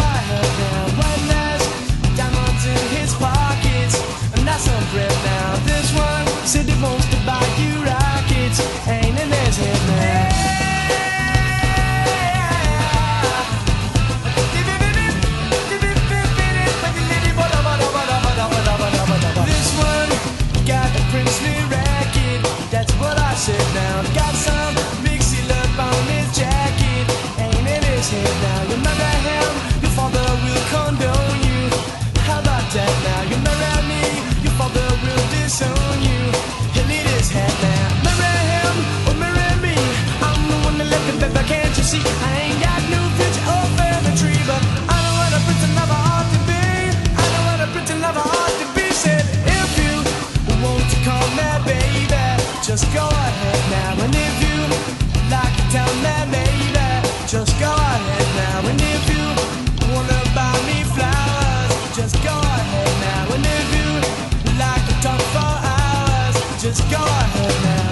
ahead now. One last diamonds in his pockets, and that's some bread now. This one said he wants to buy you rockets, ain't in his head now. This one got a princely racket, that's what I said now. Got some mixy love on his jacket, ain't in his head now. You marry him, your father will condone you. How about that now? You marry me, your father will disown you. He'll need his head now. Marry him or marry me, I'm the one that left him, baby, can't you see? I ain't got no future or family tree, but I know what a prince and lover ought to be. I know what a prince and lover ought to be. Said if you want to call me baby, just go ahead now. And if you like to tell me maybe, just go ahead now. And if you wanna buy me flowers, just go ahead now. And if you like to talk for hours, just go ahead now.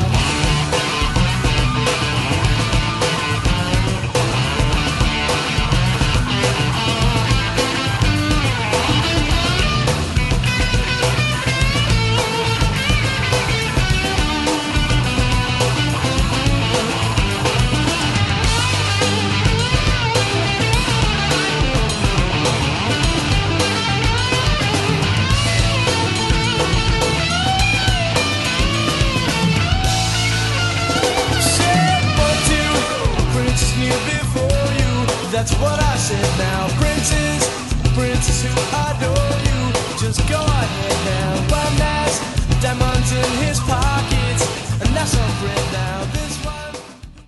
That's what I said now. Princes, princes who adore you, just go ahead now. One last diamonds in his pockets, and that's some bread now. This